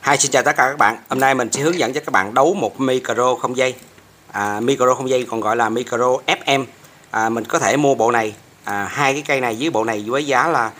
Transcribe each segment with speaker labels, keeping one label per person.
Speaker 1: Xin chào tất cả các bạn. Hôm nay mình sẽ hướng dẫn cho các bạn đấu một micro không dây. Micro không dây còn gọi là micro FM. Mình có thể mua bộ này, hai cái cây này với bộ này với giá là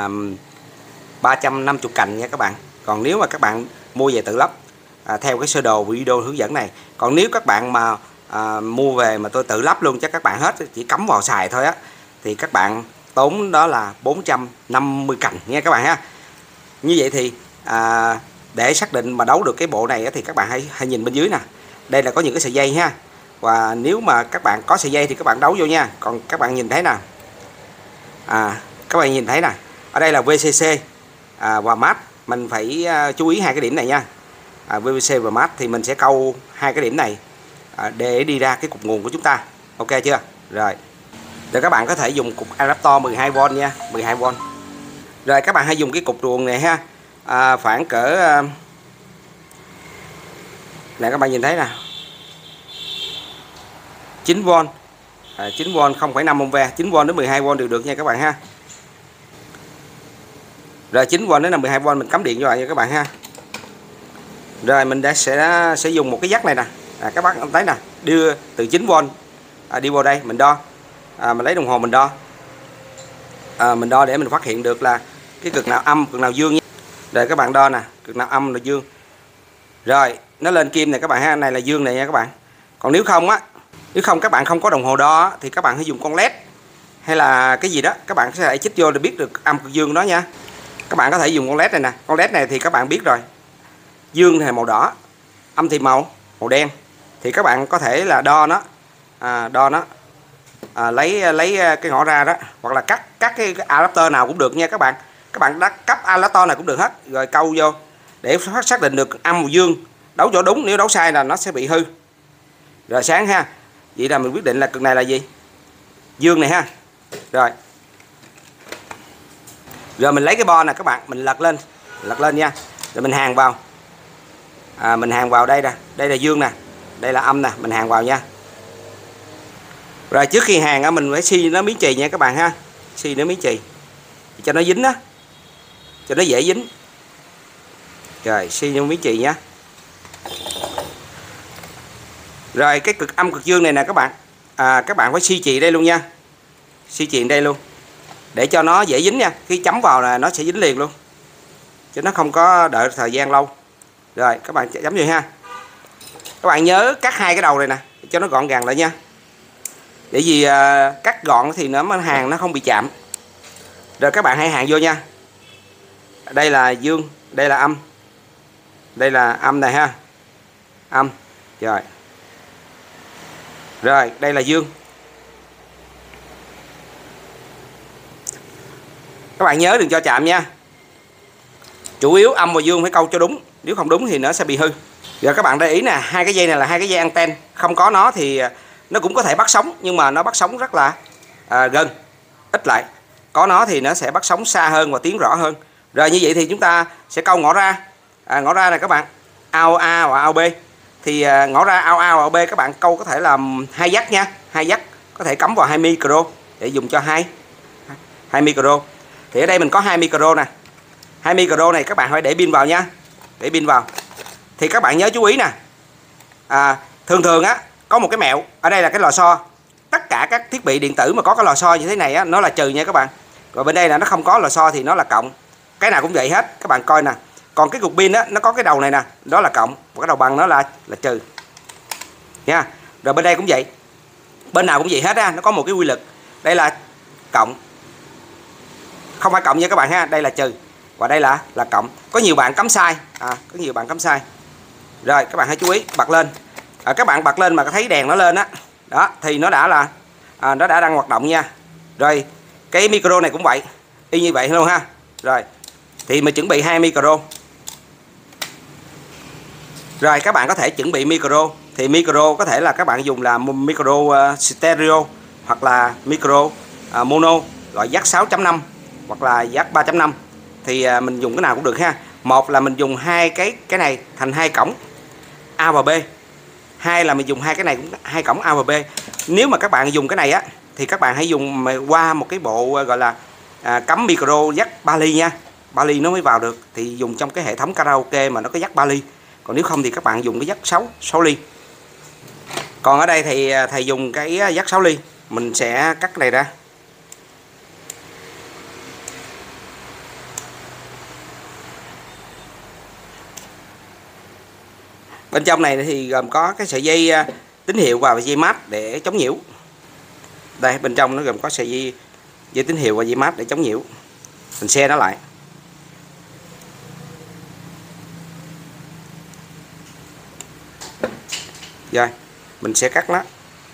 Speaker 1: 350 cành nha các bạn. Còn nếu mà các bạn mua về tự lắp theo cái sơ đồ video hướng dẫn này. Còn nếu các bạn mà mua về mà tôi tự lắp luôn cho các bạn hết, chỉ cắm vào xài thôi á, thì các bạn tốn đó là 450 cành nha các bạn ha. Như vậy thì để xác định mà đấu được cái bộ này thì các bạn hãy nhìn bên dưới nè. Đây là có những cái sợi dây ha. Và nếu mà các bạn có sợi dây thì các bạn đấu vô nha. Còn các bạn nhìn thấy nè, các bạn nhìn thấy nè, ở đây là VCC và mát. Mình phải chú ý hai cái điểm này nha. VCC và mát thì mình sẽ câu hai cái điểm này để đi ra cái cục nguồn của chúng ta. Ok chưa? Rồi các bạn có thể dùng cục adaptor 12V nha, 12V. Rồi các bạn hãy dùng cái cục nguồn này ha, khoảng cỡ nè, các bạn nhìn thấy nè, 9V, 9V 0,5A, 9V đến 12V đều được nha các bạn ha. Rồi 9V đến 12V mình cắm điện vô lại nha các bạn ha. Rồi mình sẽ dùng một cái dắt này nè, các bạn thấy nè, đưa từ 9V đi vô đây mình đo, mình lấy đồng hồ mình đo, mình đo để mình phát hiện được là cái cực nào âm, cực nào dương nha. Rồi các bạn đo nè, cực nào âm là dương. Rồi nó lên kim này các bạn ha, này là dương này nha các bạn. Còn nếu không các bạn không có đồng hồ đo thì các bạn hãy dùng con led hay là cái gì đó, các bạn sẽ chích vô để biết được âm cực dương đó nha. Các bạn có thể dùng con led này nè, con led này thì các bạn biết rồi, dương thì màu đỏ, âm thì màu đen. Thì các bạn có thể là đo nó, lấy cái ngõ ra đó, hoặc là cắt cái adapter nào cũng được nha các bạn. Các bạn đã cắt adapter này cũng được hết, rồi câu vô để xác định được âm màu dương. Đấu chỗ đúng, nếu đấu sai là nó sẽ bị hư. Rồi sáng ha. Vậy là mình quyết định là cực này là gì? Dương này ha. Rồi mình lấy cái bo nè các bạn, mình lật lên nha. Rồi mình hàn vào. Mình hàn vào đây nè, đây là dương nè, đây là âm nè, mình hàn vào nha. Rồi trước khi hàn mình phải xi nó miếng chì nha các bạn ha. Xi nó miếng chì cho nó dính đó, cho nó dễ dính. Rồi xi nó miếng chì nhá. Rồi cái cực âm cực dương này nè các bạn, các bạn phải xi chì đây luôn nha. Xi chì đây luôn để cho nó dễ dính nha. Khi chấm vào là nó sẽ dính liền luôn, chứ nó không có đợi thời gian lâu. Rồi các bạn chấm vô ha. Các bạn nhớ cắt hai cái đầu này nè cho nó gọn gàng lại nha. Để vì cắt gọn thì nó hàng nó không bị chạm. Rồi các bạn hãy hàn vô nha. Đây là dương, đây là âm. Đây là âm này ha. Âm. Rồi đây là dương. Các bạn nhớ đừng cho chạm nha. Chủ yếu âm và dương phải câu cho đúng, nếu không đúng thì nó sẽ bị hư. Giờ các bạn để ý nè, hai cái dây này là hai cái dây anten. Không có nó thì nó cũng có thể bắt sóng, nhưng mà nó bắt sóng rất là gần, ít lại. Có nó thì nó sẽ bắt sóng xa hơn và tiếng rõ hơn. Rồi như vậy thì chúng ta sẽ câu ngõ ra. Ngõ ra này các bạn, ao A và ao B. Thì ngõ ra ao A và ao B các bạn câu có thể là hai dắt nha, hai dắt có thể cắm vào 2 micro để dùng cho hai micro. Thì ở đây mình có 2 micro nè. 2 micro này các bạn phải để pin vào nha. Để pin vào. Thì các bạn nhớ chú ý nè. Thường có một cái mẹo, ở đây là cái lò xo. Tất cả các thiết bị điện tử mà có cái lò xo như thế này á, nó là trừ nha các bạn. Rồi bên đây là nó không có lò xo thì nó là cộng. Cái nào cũng vậy hết, các bạn coi nè. Còn cái cục pin á, nó có cái đầu này nè, đó là cộng, và cái đầu bằng nó là trừ. Nha. Rồi bên đây cũng vậy. Bên nào cũng vậy hết á, nó có một cái quy luật. Đây là cộng. Không phải cộng nha các bạn ha, đây là trừ. Và đây là cộng. Có nhiều bạn cắm sai, có nhiều bạn cắm sai. Rồi các bạn hãy chú ý bật lên. Các bạn bật lên mà thấy đèn nó lên á, đó thì nó đã là nó đã đang hoạt động nha. Rồi cái micro này cũng vậy, y như vậy luôn ha. Rồi thì mình chuẩn bị 2 micro. Rồi các bạn có thể chuẩn bị micro. Thì micro có thể là các bạn dùng là micro stereo, hoặc là micro mono loại jack 6.5 hoặc là jack 3.5. Thì mình dùng cái nào cũng được ha. Một là mình dùng hai cái này thành hai cổng A và B. Hai là mình dùng hai cái này cũng hai cổng A và B. Nếu mà các bạn dùng cái này á thì các bạn hãy dùng qua một cái bộ gọi là cắm micro jack 3 ly nha. ba ly nó mới vào được, thì dùng trong cái hệ thống karaoke mà nó có dắt 3 ly. Còn nếu không thì các bạn dùng cái dắt 6 ly. Còn ở đây thì thầy dùng cái dắt 6 ly. Mình sẽ cắt cái này ra. Bên trong này thì gồm có cái sợi dây tín hiệu và dây mát để chống nhiễu. Đây, bên trong nó gồm có sợi dây tín hiệu và dây mát để chống nhiễu. Mình xe nó lại. Rồi, mình sẽ cắt nó.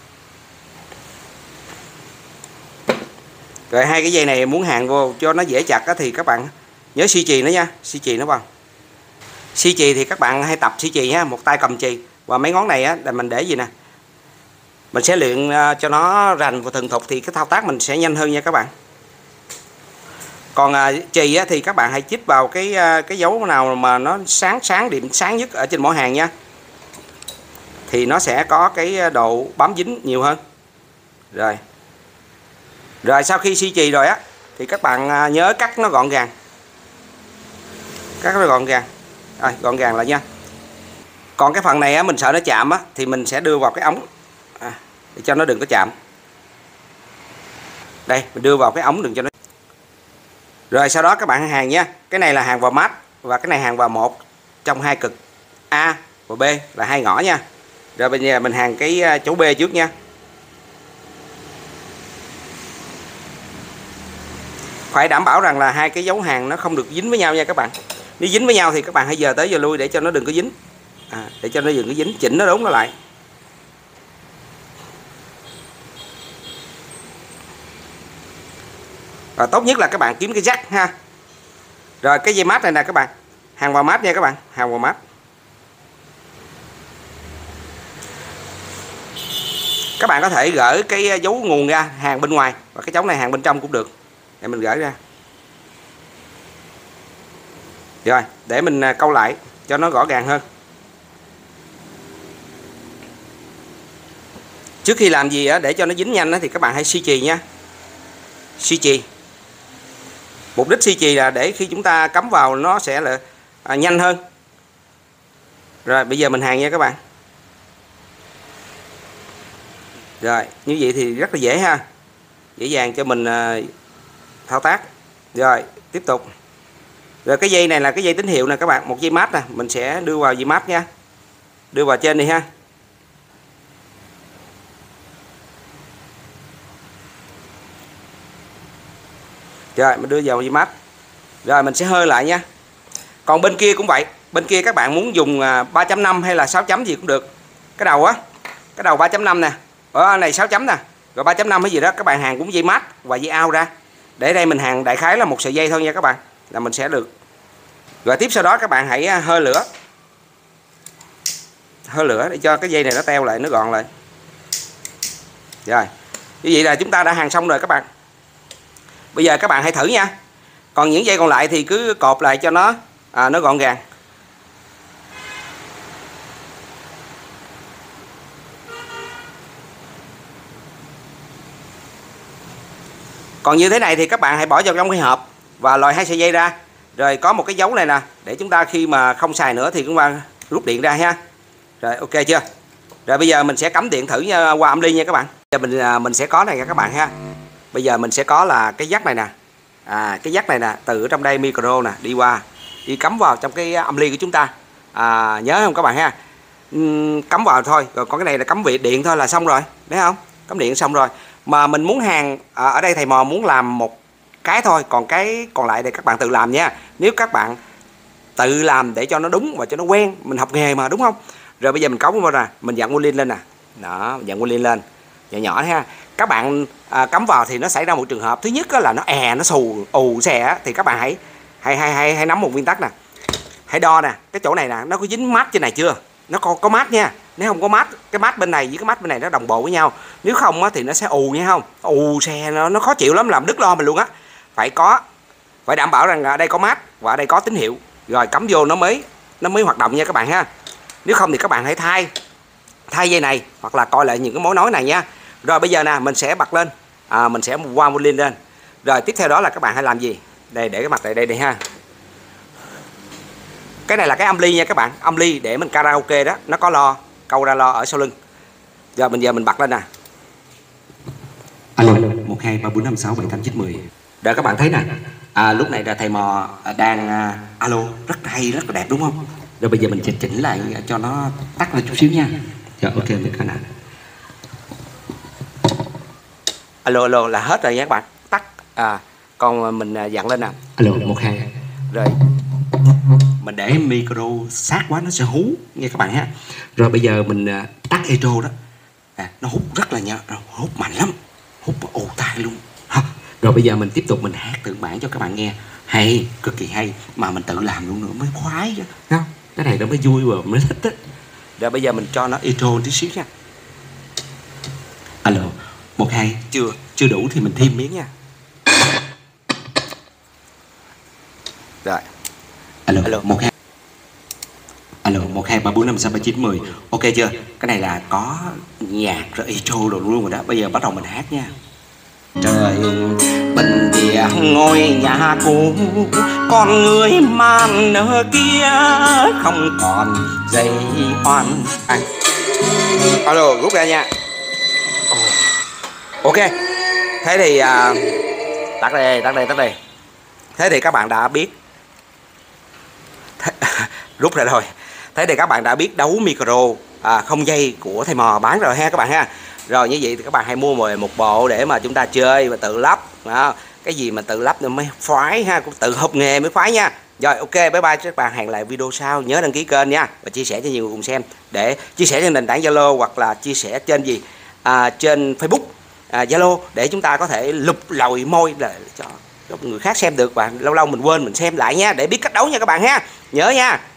Speaker 1: Rồi hai cái dây này muốn hàn vô cho nó dễ chặt thì các bạn nhớ xi chì nó nha, xi chì nó vào. Xi chì thì các bạn hay tập xi chì nha, một tay cầm chì và mấy ngón này á là mình để gì nè. Mình sẽ luyện cho nó rành và thuần thục thì cái thao tác mình sẽ nhanh hơn nha các bạn. Còn chì á, thì các bạn hãy chích vào cái dấu nào mà nó sáng điểm sáng nhất ở trên mỗi hàng nha. Thì nó sẽ có cái độ bám dính nhiều hơn. Rồi sau khi xi chì rồi á thì các bạn nhớ cắt nó gọn gàng. Cắt nó gọn gàng. Rồi, gọn gàng lại nha. Còn cái phần này á, mình sợ nó chạm á thì mình sẽ đưa vào cái ống để cho nó đừng có chạm. Đây, mình đưa vào cái ống đừng cho nó. Rồi sau đó các bạn hàng nha. Cái này là hàng vào mát và cái này hàng vào một trong hai cực A và B là hai ngõ nha. Rồi bây giờ mình hàng cái chỗ B trước nha. Phải đảm bảo rằng là hai cái dấu hàng nó không được dính với nhau nha các bạn. Nếu dính với nhau thì các bạn hãy giờ tới giờ lui để cho nó đừng có dính. Để cho nó đừng có dính, chỉnh nó đúng nó lại. Và tốt nhất là các bạn kiếm cái jack ha. Rồi cái dây mát này nè các bạn, hàng vào mát nha các bạn, hàng vào mát. Các bạn có thể gỡ cái dấu nguồn ra hàng bên ngoài và cái chống này hàng bên trong cũng được. Để mình gỡ ra. Rồi, để mình câu lại cho nó rõ ràng hơn. Trước khi làm gì để cho nó dính nhanh thì các bạn hãy xi chì nha. Xi chì. Mục đích xi chì là để khi chúng ta cắm vào nó sẽ là nhanh hơn. Rồi bây giờ mình hàng nha các bạn. Rồi như vậy thì rất là dễ ha. Dễ dàng cho mình thao tác. Rồi tiếp tục. Rồi cái dây này là cái dây tín hiệu nè các bạn. Một dây mát nè. Mình sẽ đưa vào dây mát nha. Đưa vào trên này ha. Rồi mình đưa vào dây mát. Rồi mình sẽ hơi lại nha. Còn bên kia cũng vậy. Bên kia các bạn muốn dùng 3.5 hay là 6 chấm gì cũng được. Cái đầu á. Cái đầu 3.5 nè. Ở này 6 chấm nè. Rồi 3.5 hay gì đó các bạn hàng cũng dây mát và dây ao ra. Để đây mình hàng đại khái là một sợi dây thôi nha các bạn. Là mình sẽ được. Rồi tiếp sau đó các bạn hãy hơi lửa. Hơi lửa để cho cái dây này nó teo lại, nó gọn lại. Rồi. Như vậy là chúng ta đã hàng xong rồi các bạn. Bây giờ các bạn hãy thử nha. Còn những dây còn lại thì cứ cột lại cho nó gọn gàng. Còn như thế này thì các bạn hãy bỏ vào trong cái hộp và lòi hai sợi dây ra. Rồi có một cái dấu này nè, để chúng ta khi mà không xài nữa thì chúng ta rút điện ra ha. Rồi ok chưa? Rồi bây giờ mình sẽ cắm điện thử qua âm ly nha các bạn. Bây giờ mình sẽ có này nha các bạn ha. Bây giờ mình sẽ có là cái jack này nè. Cái jack này nè, từ trong đây micro nè, đi cắm vào trong cái âm ly của chúng ta. Nhớ không các bạn ha? Cắm vào thôi, rồi còn cái này là cắm điện thôi là xong rồi, thấy không? Cắm điện xong rồi. Mà mình muốn hàng ở đây thầy Mò muốn làm một cái thôi, còn cái còn lại thì các bạn tự làm nha. Nếu các bạn tự làm để cho nó đúng và cho nó quen, mình học nghề mà đúng không? Rồi bây giờ mình cắm vào nè, mình dặn nguyên lên nè. Đó, dặn nguyên lên nhỏ nhỏ ha. Các bạn cắm vào thì nó xảy ra một trường hợp. Thứ nhất là nó nó ù xè thì các bạn hãy nắm một nguyên tắc nè. Hãy đo nè, cái chỗ này nè, nó có dính mát trên này chưa? Nó có mát nha. Nếu không có mát, cái mát bên này với cái mát bên này nó đồng bộ với nhau. Nếu không thì nó sẽ ù nha không? Ù xè nó khó chịu lắm, làm đứt lo mình luôn á. Phải đảm bảo rằng ở đây có mát và ở đây có tín hiệu. Rồi cắm vô nó mới hoạt động nha các bạn ha. Nếu không thì các bạn hãy thay dây này hoặc là coi lại những cái mối nối này nha. Rồi bây giờ nè, mình sẽ bật lên. Mình sẽ qua một link lên. Rồi tiếp theo đó là các bạn hãy làm gì? Đây để cái mặt tại đây ha. Cái này là cái âm ly nha các bạn, âm ly để mình karaoke đó, nó có lo, câu ra lo ở sau lưng. Giờ mình bật lên nè. Alo, 1 2 3 4 5 6 7 8 9 10. Rồi các bạn thấy nè, lúc này là thầy mò đang alo, rất hay, rất là đẹp đúng không? Rồi bây giờ mình chỉnh lại cho nó tắt lên chút xíu nha. Rồi ok, mình coi nè. Alo là hết rồi nha các bạn, tắt. Còn mình dặn lên nè. Alo 1 2. Rồi mình để micro sát quá nó sẽ hú nghe các bạn ha. Rồi bây giờ mình tắt echo đó. Nó hút rất là nhớ, hút mạnh lắm, hút ồ tai luôn. Rồi bây giờ mình tiếp tục mình hát tự bản cho các bạn nghe. Hay, cực kỳ hay, mà mình tự làm luôn nữa mới khoái chứ, không? Cái này nó mới vui và mới thích á. Rồi bây giờ mình cho nó echo tí xíu nha. Alo 1 2. Chưa đủ thì mình thêm miếng nha. Rồi. Alo 1 2. Alo 1 2 3 4 5 6 7 9 10. Ok chưa? Cái này là có nhạc rồi echo rồi luôn rồi đó. Bây giờ bắt đầu mình hát nha. Trời bình địa ngôi nhà cũ, con người màn nở kia không còn dây oan. Alo rút ra nha. Ok. Thế thì tắt đây. Thế thì các bạn đã biết rút ra rồi. Thế thì các bạn đã biết đấu micro không dây của thầy mò bán rồi ha các bạn ha. Rồi như vậy thì các bạn hãy mua một bộ để mà chúng ta chơi và tự lắp. Cái gì mà tự lắp mới khoái ha, cũng tự học nghề mới khoái nha. Rồi ok, bye bye các bạn, hẹn lại video sau. Nhớ đăng ký kênh nha và chia sẻ cho nhiều người cùng xem, để chia sẻ trên nền tảng Zalo hoặc là chia sẻ trên trên Facebook, Zalo, để chúng ta có thể lục lòi môi để cho người khác xem được, và lâu lâu mình quên mình xem lại nha, để biết cách đấu nha các bạn ha. Nhớ nha.